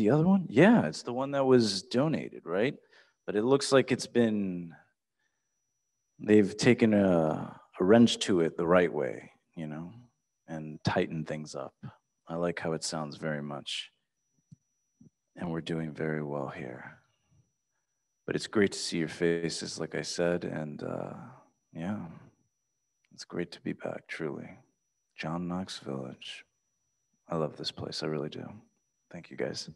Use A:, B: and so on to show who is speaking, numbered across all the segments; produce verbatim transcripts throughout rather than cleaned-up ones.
A: the other one? Yeah, it's the one that was donated, right? But it looks like it's been, they've taken a, a wrench to it the right way, you know, and tightened things up. I like how it sounds very much. And we're doing very well here. But it's great to see your faces, like I said, and uh, yeah, it's great to be back, truly. John Knox Village. I love this place, I really do. Thank you, guys.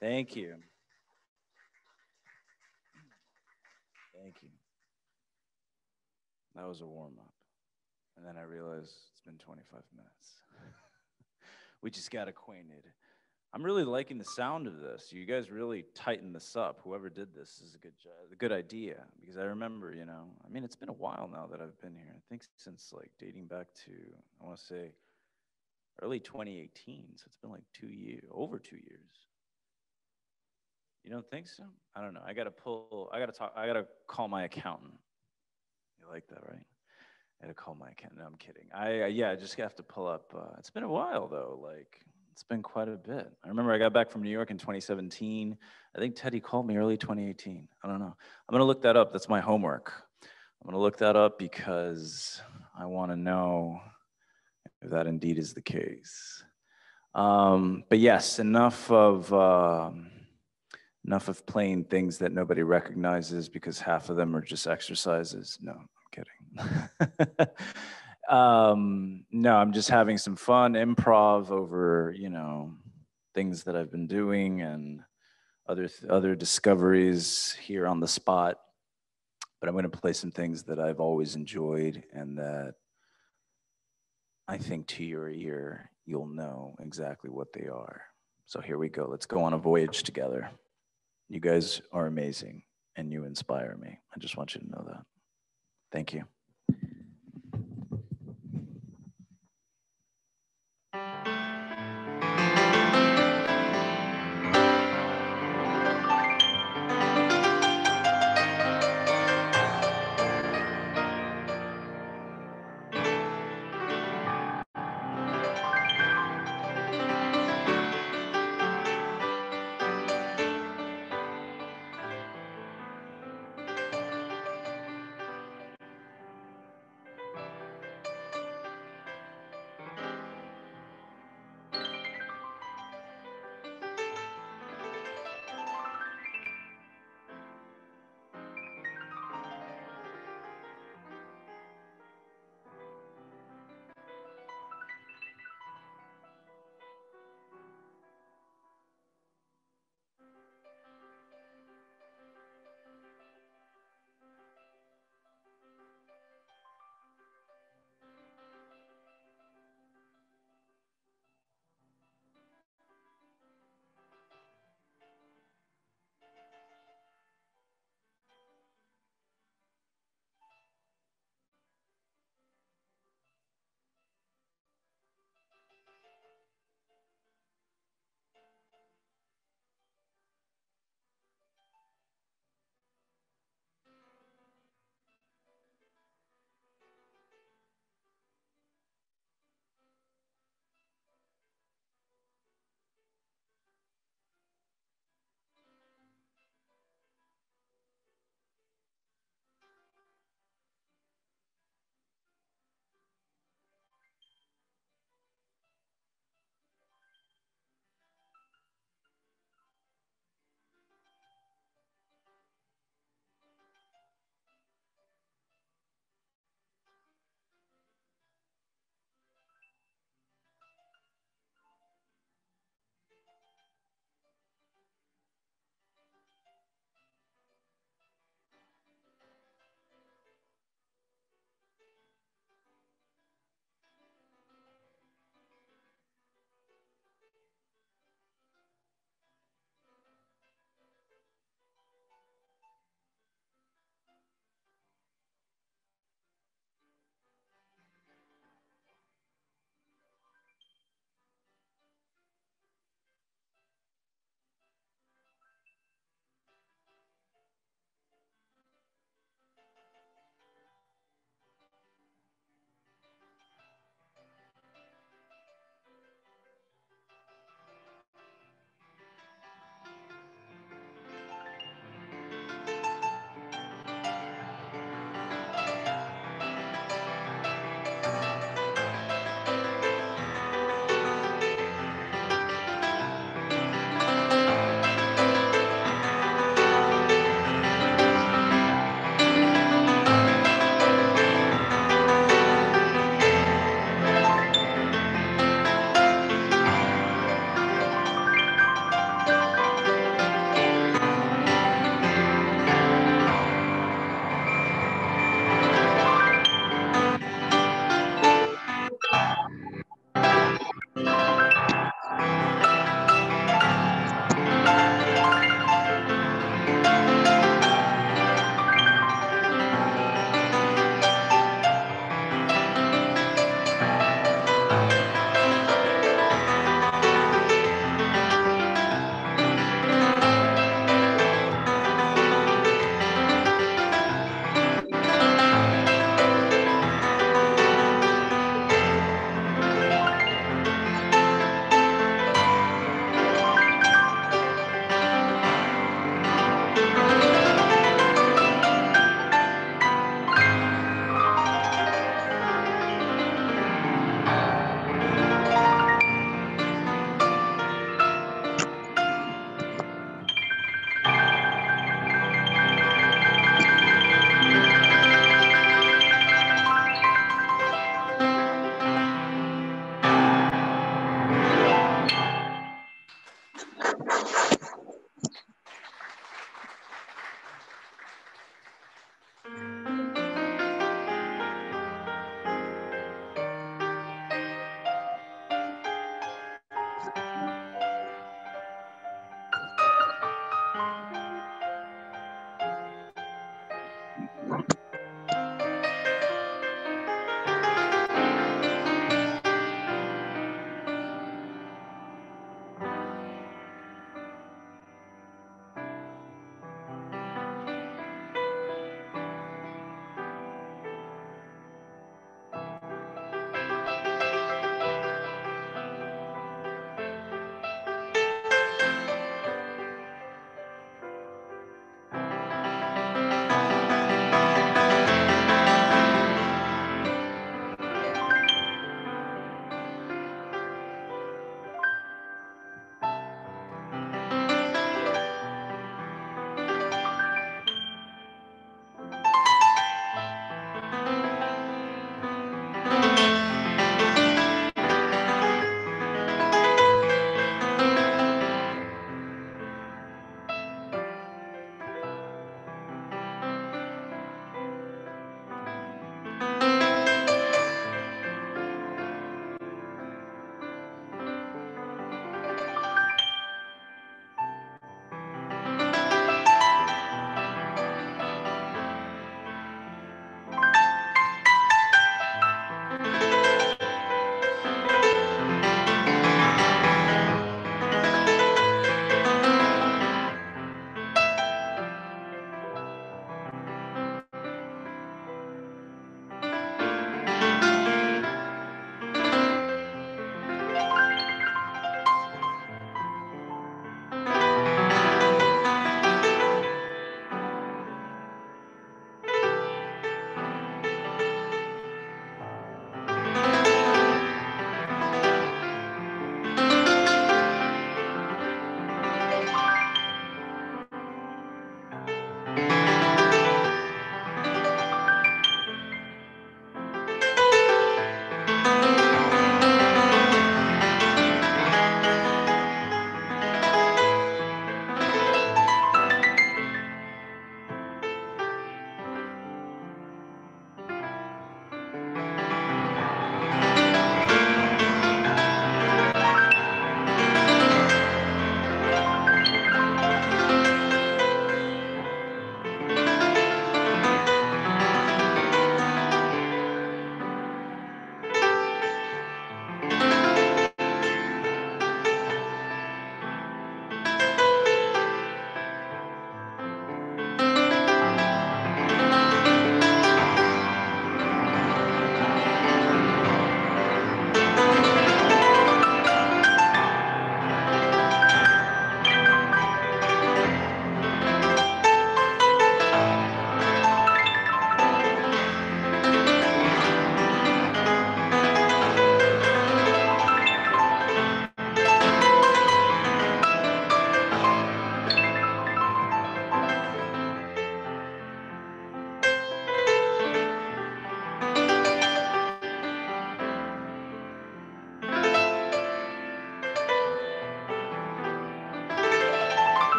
A: Thank you. Thank you. That was a warm up. And then I realized it's been twenty-five minutes. We just got acquainted. I'm really liking the sound of this. You guys really tightened this up. Whoever did this is a good job, a good idea. Because I remember, you know, I mean, it's been a while now that I've been here. I think since like dating back to, I want to say, early twenty eighteen. So it's been like two years, over two years. You don't think so? I don't know. I gotta pull. I gotta talk. I gotta call my accountant. You like that, right? I gotta call my accountant. No, I'm kidding. I uh, yeah, I just have to pull up. Uh, it's been a while though. Like it's been quite a bit. I remember I got back from New York in twenty seventeen. I think Teddy called me early twenty eighteen. I don't know. I'm gonna look that up. That's my homework. I'm gonna look that up because I want to know if that indeed is the case. Um, but yes, enough of um enough of playing things that nobody recognizes because half of them are just exercises. No, I'm kidding. um, no, I'm just having some fun improv over, you know, things that I've been doing and other th- other discoveries here on the spot. But I'm going to play some things that I've always enjoyed and that I think to your ear you'll know exactly what they are. So here we go. Let's go on a voyage together. You guys are amazing and you inspire me. I just want you to know that. Thank you.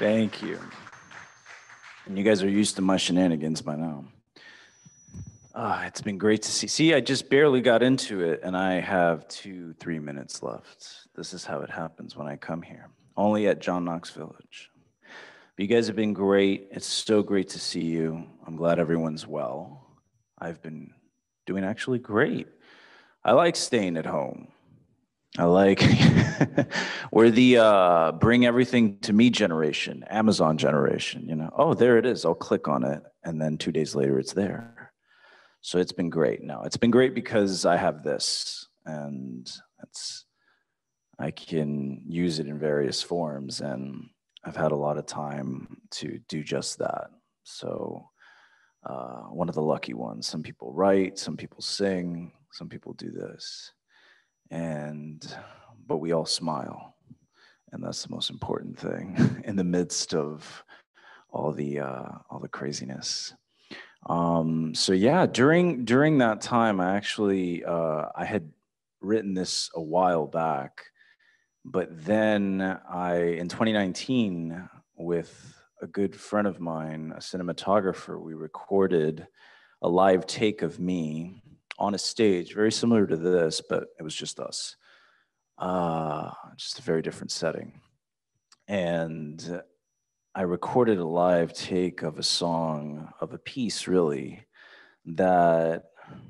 A: Thank you. And you guys are used to my shenanigans by now. Ah, it's been great to see. See, I just barely got into it, and I have two, three minutes left. This is how it happens when I come here, only at John Knox Village. But you guys have been great. It's so great to see you. I'm glad everyone's well. I've been doing actually great. I like staying at home. I like, we're the uh, bring everything to me generation, Amazon generation, you know. Oh, there it is. I'll click on it. And then two days later, it's there. So it's been great. No, it's been great because I have this, and it's, I can use it in various forms, and I've had a lot of time to do just that. So uh, one of the lucky ones. Some people write, some people sing, some people do this. And, but we all smile. And that's the most important thing in the midst of all the, uh, all the craziness. Um, so yeah, during, during that time, I actually, uh, I had written this a while back, but then I, in twenty nineteen, with a good friend of mine, a cinematographer, we recorded a live take of me on a stage, very similar to this, but it was just us. Uh, just a very different setting. And I recorded a live take of a song, of a piece really, that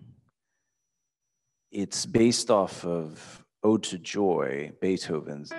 A: it's based off of Ode to Joy, Beethoven's.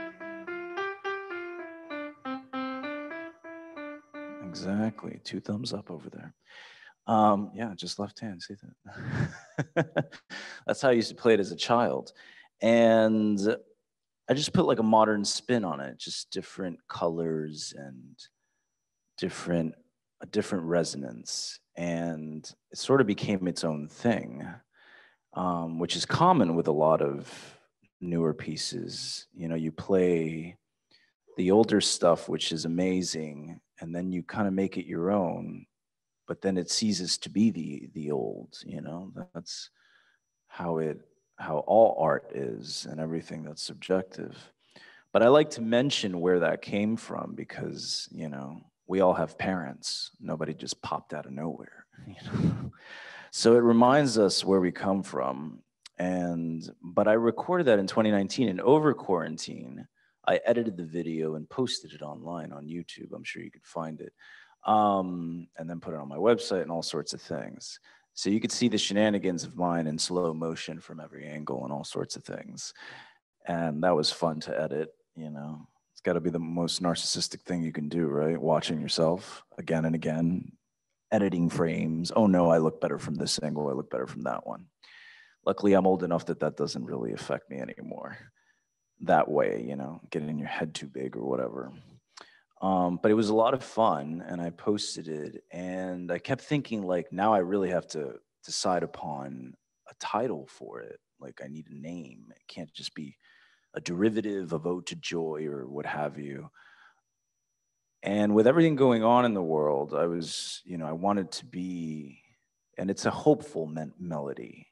A: Exactly, two thumbs up over there. Um, yeah, just left hand, see that? That's how I used to play it as a child. And I just put like a modern spin on it, just different colors and different, a different resonance. And it sort of became its own thing, um, which is common with a lot of newer pieces. You know, you play the older stuff, which is amazing, and then you kind of make it your own, but then it ceases to be the the old, you know? That's how it, how all art is, and everything that's subjective. But I like to mention where that came from because, you know, we all have parents. Nobody just popped out of nowhere, you know? So it reminds us where we come from. And, but I recorded that in twenty nineteen, and over quarantine, I edited the video and posted it online on YouTube. I'm sure you could find it. Um, and then put it on my website and all sorts of things. So you could see the shenanigans of mine in slow motion from every angle and all sorts of things. And that was fun to edit, you know. It's got to be the most narcissistic thing you can do, right? Watching yourself again and again, editing frames. Oh no, I look better from this angle. I look better from that one. Luckily, I'm old enough that that doesn't really affect me anymore that way, you know, getting your head too big or whatever. Um, but it was a lot of fun, and I posted it, and I kept thinking, like, now I really have to decide upon a title for it. Like, I need a name. It can't just be a derivative of Ode to Joy or what have you. And with everything going on in the world, I was, you know, I wanted to be, and it's a hopeful me- melody,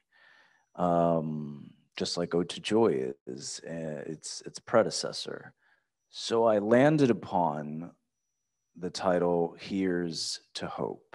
A: um, just like Ode to Joy is, uh, its its predecessor. So I landed upon the title Here's to Hope.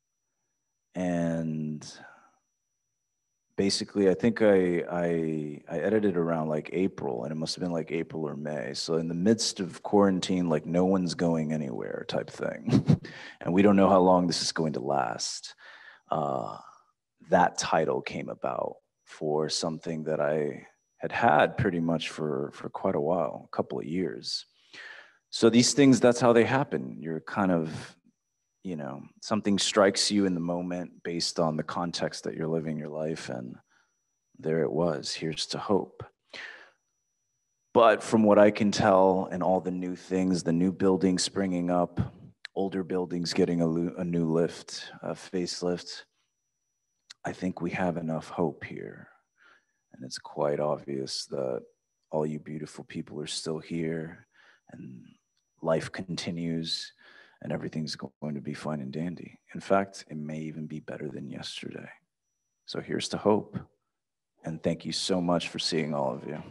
A: And basically, I think I, I I edited around like April, and it must have been like April or May. So in the midst of quarantine, like no one's going anywhere type thing. And we don't know how long this is going to last. Uh, that title came about for something that I had had pretty much for, for quite a while, a couple of years. So these things, that's how they happen. You're kind of, you know, something strikes you in the moment based on the context that you're living your life, and there it was, Here's to Hope. But from what I can tell, and all the new things, the new buildings springing up, older buildings getting a, a new lift, a facelift, I think we have enough hope here. And it's quite obvious that all you beautiful people are still here, and life continues, and everything's going to be fine and dandy. In fact, it may even be better than yesterday. So here's to hope. And thank you so much for seeing all of you.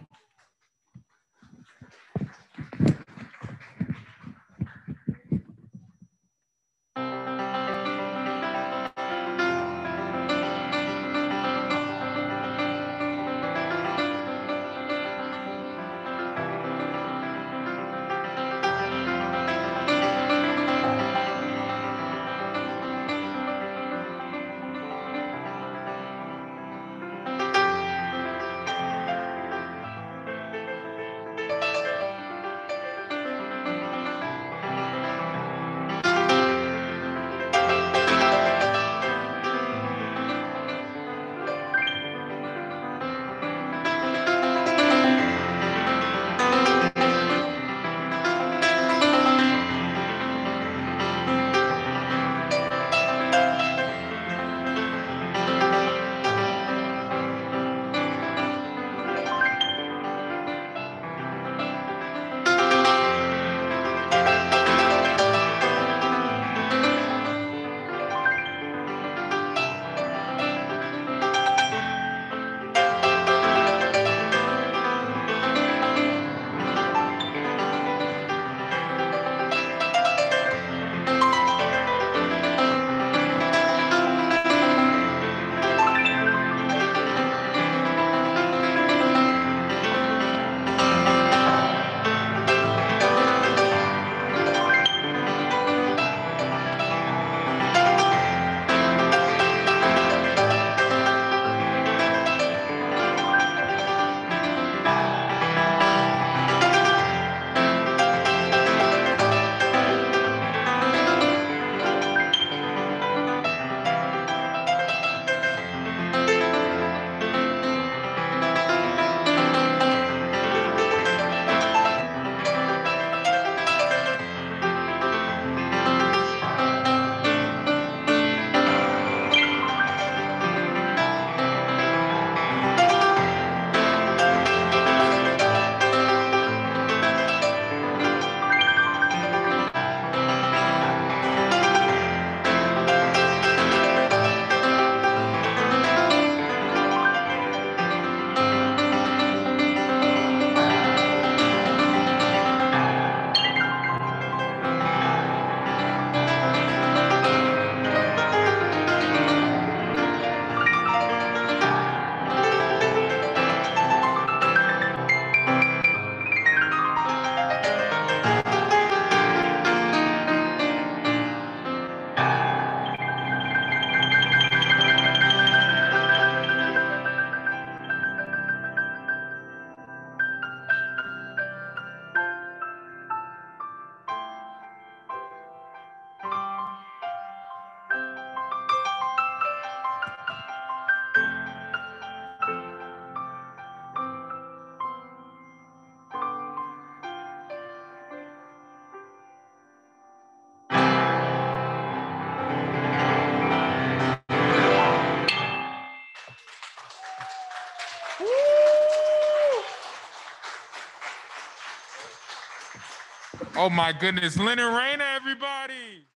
B: Oh my goodness, Leonard Reyna, everybody.